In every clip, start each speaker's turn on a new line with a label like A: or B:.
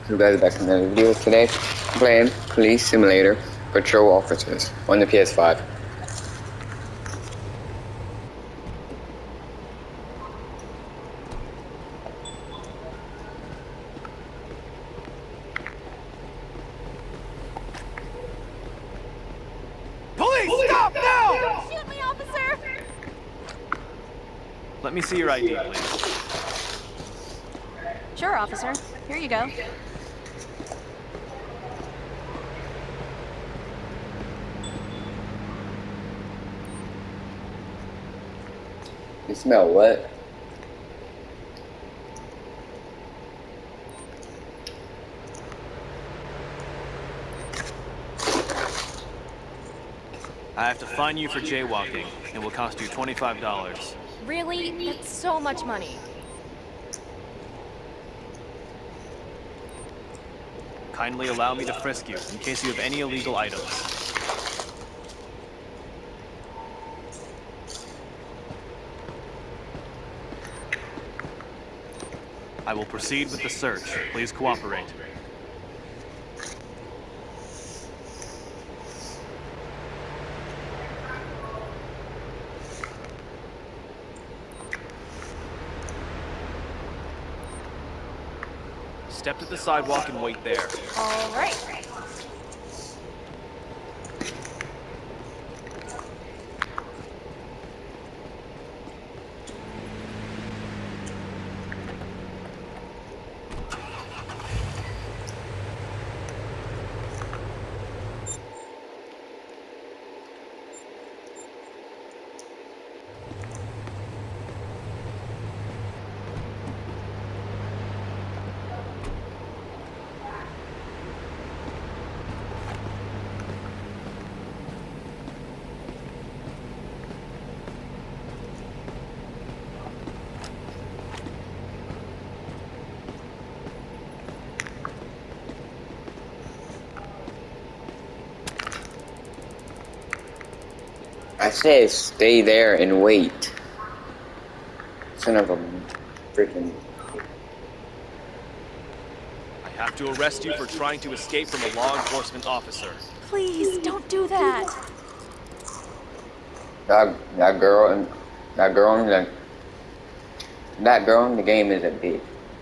A: So guys, back in another video. Today, I'm playing Police Simulator Patrol Officers on the PS5.
B: Police, stop now!
C: Shoot me, officer!
B: Let me see your ID, please.
C: Sure, officer. Here you go.
A: You smell what?
B: I have to fine you for jaywalking. It will cost you $25.
C: Really? That's so much money.
B: Kindly allow me to frisk you in case you have any illegal items. I will proceed with the search. Please cooperate. Step to the sidewalk and wait there.
C: All right.
A: I said stay there and wait. Son of a freaking...
B: I have to arrest you for trying to escape from a law enforcement officer.
C: Please, don't do that.
A: That girl in the game is a bitch.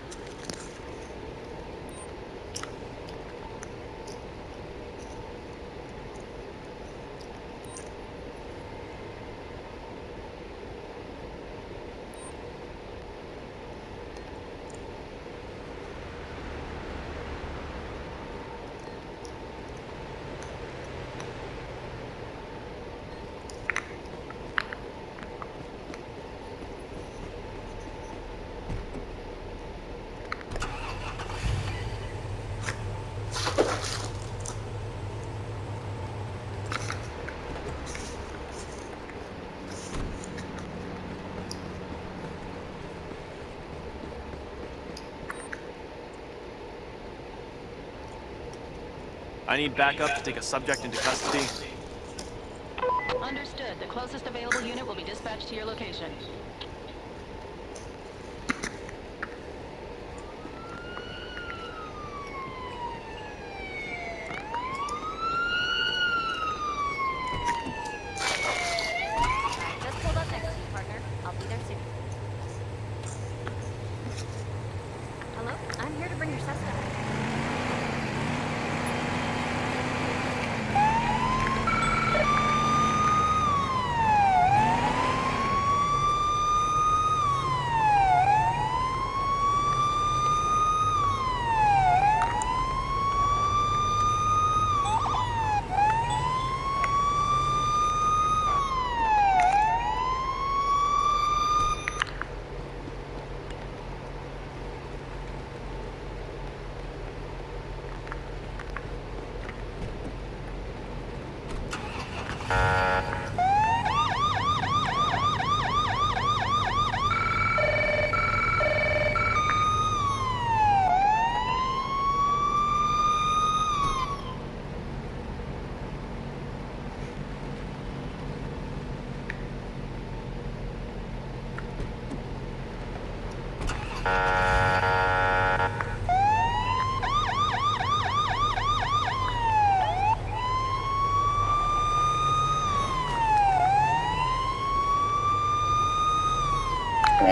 B: I need backup to take a subject into custody.
D: Understood. The closest available unit will be dispatched to your location.
C: I just pulled up next to you, partner. I'll be there soon. Hello? I'm here to bring your suspect.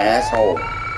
A: asshole.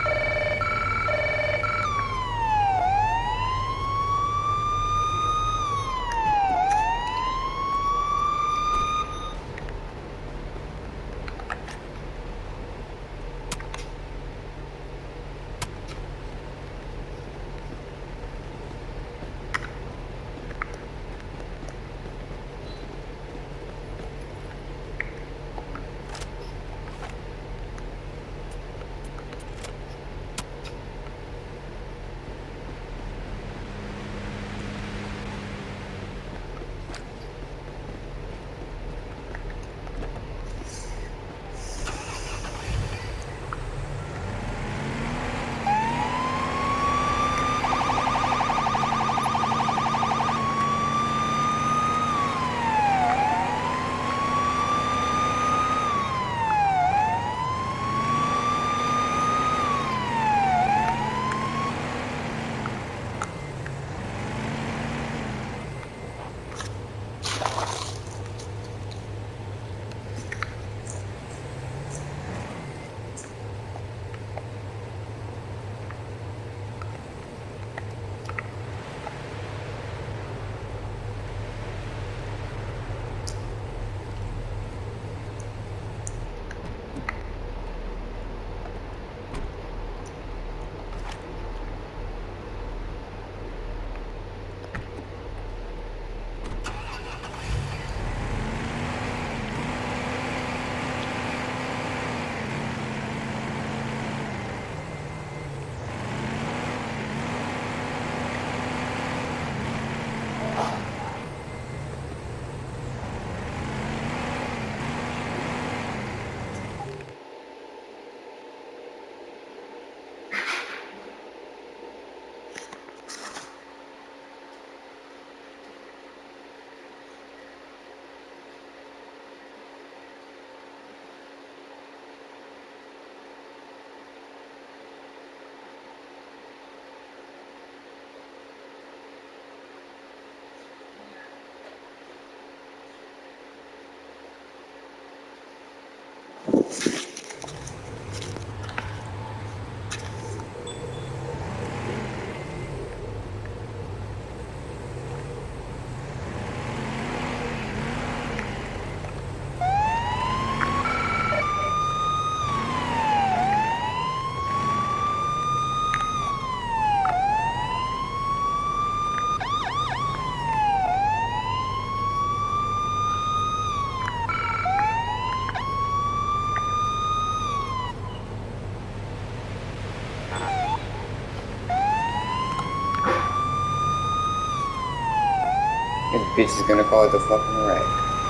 A: This bitch is gonna cause a fucking wreck.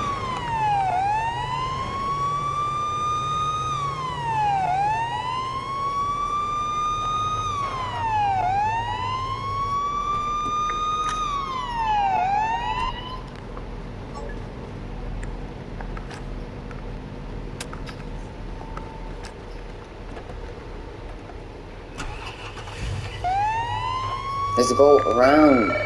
A: Let's go around.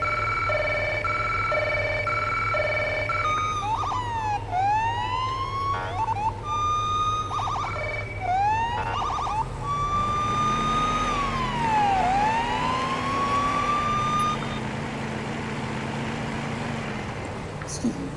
A: Excuse me.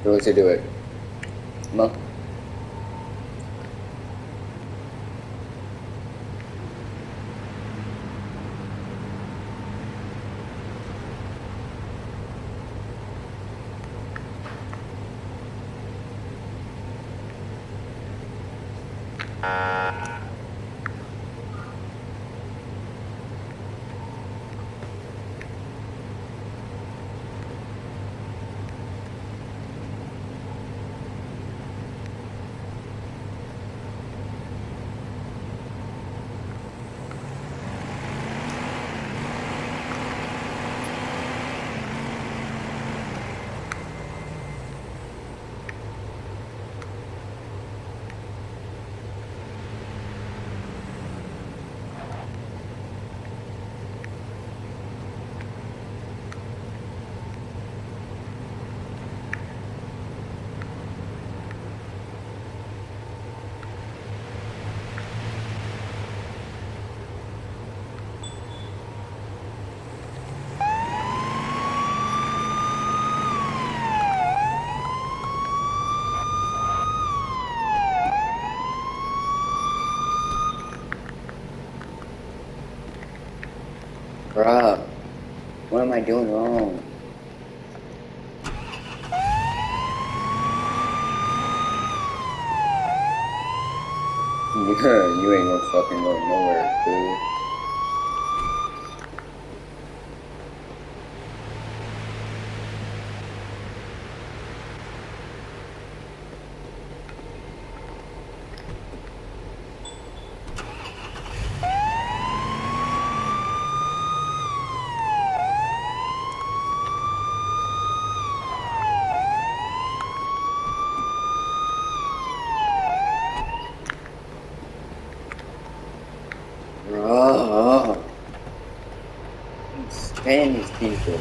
A: Do it to do it. Come on. Bruh, what am I doing wrong? You ain't gonna fucking go nowhere, dude. Bruh. Spanish people.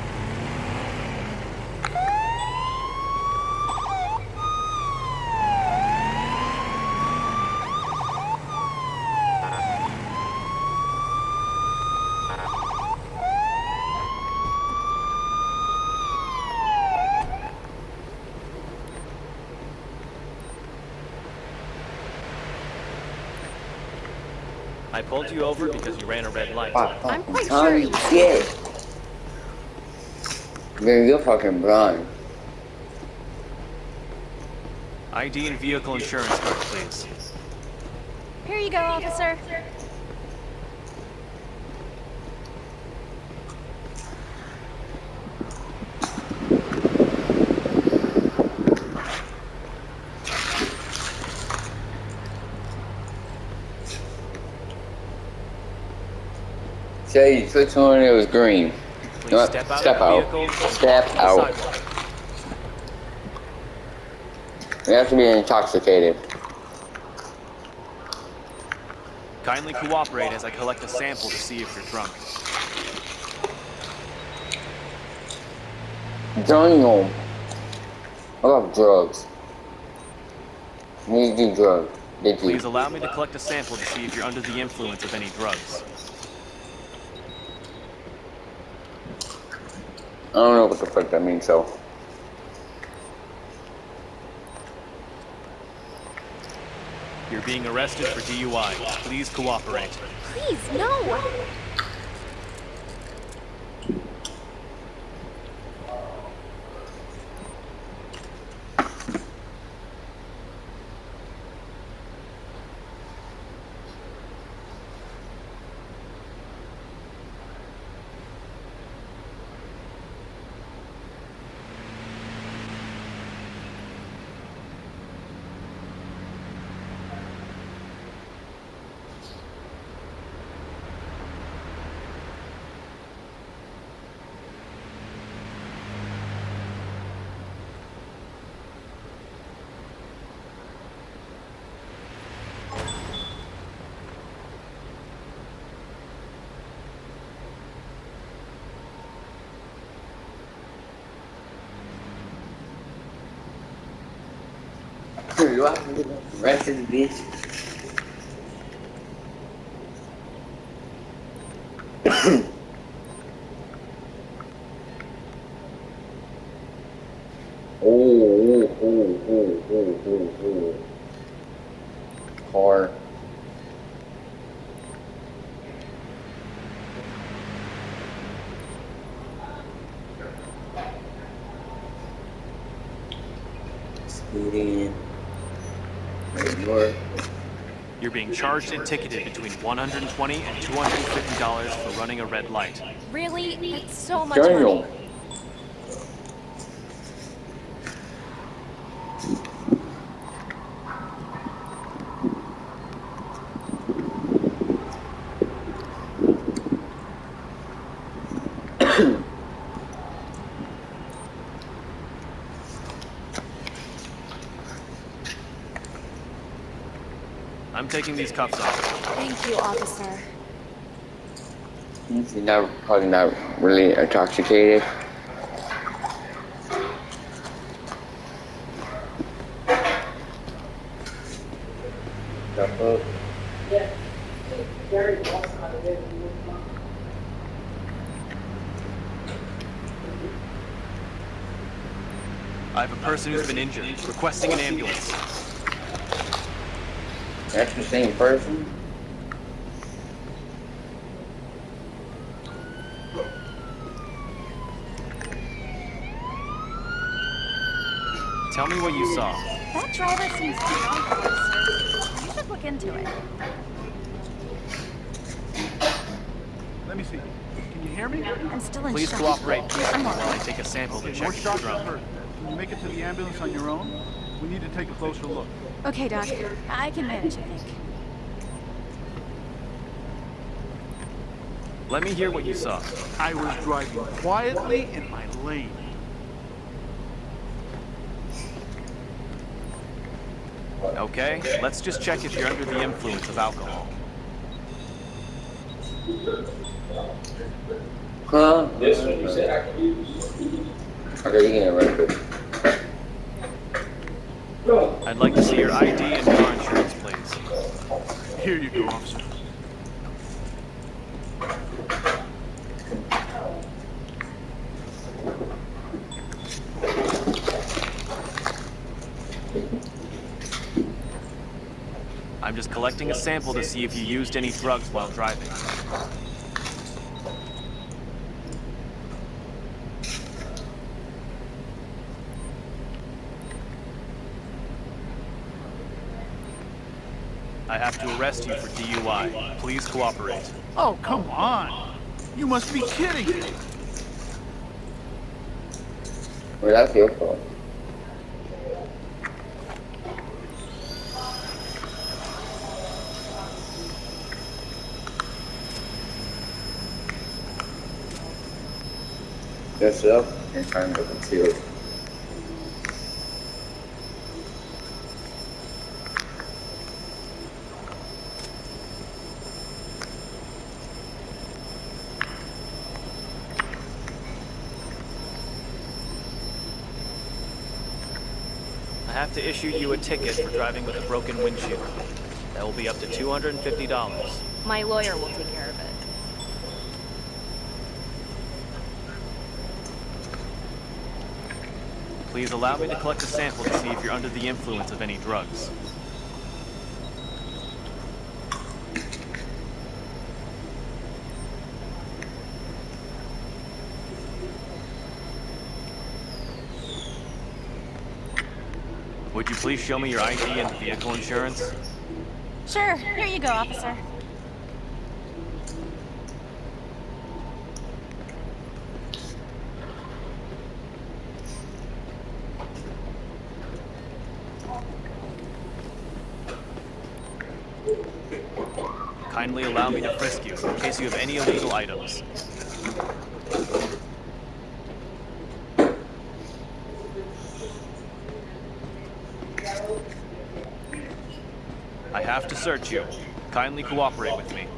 B: I pulled you over because you ran a red light.
C: I'm quite sure it was
A: Shit. Man, you're fucking blind.
B: ID and vehicle insurance card, please.
C: Here you go, officer.
A: Say, switch on, it was green.
B: Please
A: No,
B: step out
A: step
B: of the
A: out.
B: vehicle.
A: Step
B: and
A: out.
B: walk the sidewalk.
A: You have to be intoxicated.
B: Kindly cooperate as I collect a sample to see if you're drunk.
A: Daniel, I love drugs. You need to do drugs. Did you?
B: Please allow me to collect a sample to see if you're under the influence of any drugs.
A: I don't know what the fuck that means, so.
B: You're being arrested for DUI. Please cooperate.
C: Please, no!
A: You have to get arrested, bitch. Oh. again. More.
B: You're being charged and ticketed between $120 and $250 for running a red light.
C: Really? That's so much money.
A: Daniel.
B: I'm taking these cuffs off.
C: Thank you, officer.
A: He's probably not really intoxicated.
B: I have a person who's been injured, requesting an ambulance.
A: That's the same person?
B: Tell me what you saw.
C: That driver seems drunk, officer. You should look into it.
E: Let me see. Can you hear me?
C: I'm still in
B: Please
C: shock.
B: cooperate peacefully
C: I'm all
B: while I
C: right.
B: take a sample to
E: More
B: check your
E: shots
B: drum.
E: hurt. Can you make it to the ambulance on your own? We need to take a closer look.
C: Okay, Doc. I can manage, I think.
B: Let me hear what you saw.
E: I was driving quietly in my lane.
B: Okay, let's just check if you're under the influence of alcohol.
A: Huh? This one you said I can use. Okay, you can run it.
B: I'd like to see your ID and car insurance, please.
E: Here you go, officer.
B: I'm just collecting a sample to see if you used any drugs while driving. I have to arrest you for DUI. Please cooperate.
E: Oh, come on. You must be kidding me.
A: Well, that's your fault. Yourself and trying to conceal.
B: I have to issue you a ticket for driving with a broken windshield. That will be up to $250.
C: My lawyer will take care of it.
B: Please allow me to collect a sample to see if you're under the influence of any drugs. Would you please show me your ID and vehicle insurance?
C: Sure. Here you go, officer.
B: Kindly allow me to frisk you in case you have any illegal items. I have to search you. Kindly cooperate with me.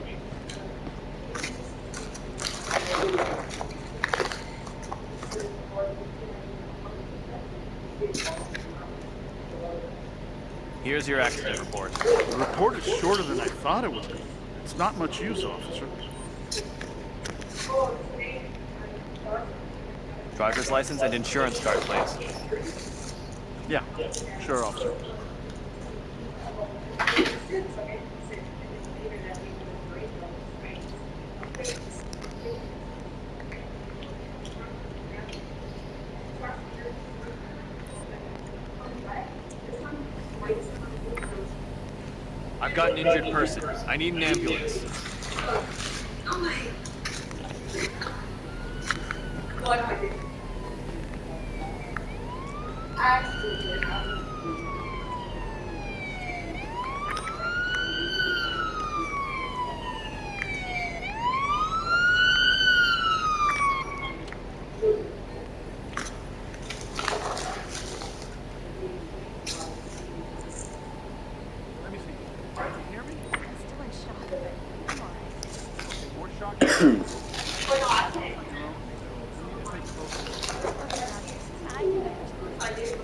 B: Here's your accident report.
E: The report is shorter than I thought it would be. It's not much use, officer.
B: Driver's license and insurance card, please.
E: Yeah, sure, officer.
B: I've got an injured person. I need an ambulance.
E: Let me see. Can you hear me?
C: I'm still in shock, but I'm alright.
E: Okay, more shock. You know, you need to take closer.
C: Okay, Roger. I knew it.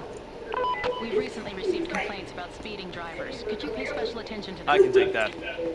D: We've recently received complaints about speeding drivers. Could you pay special attention to
B: I
D: this?
B: can take that.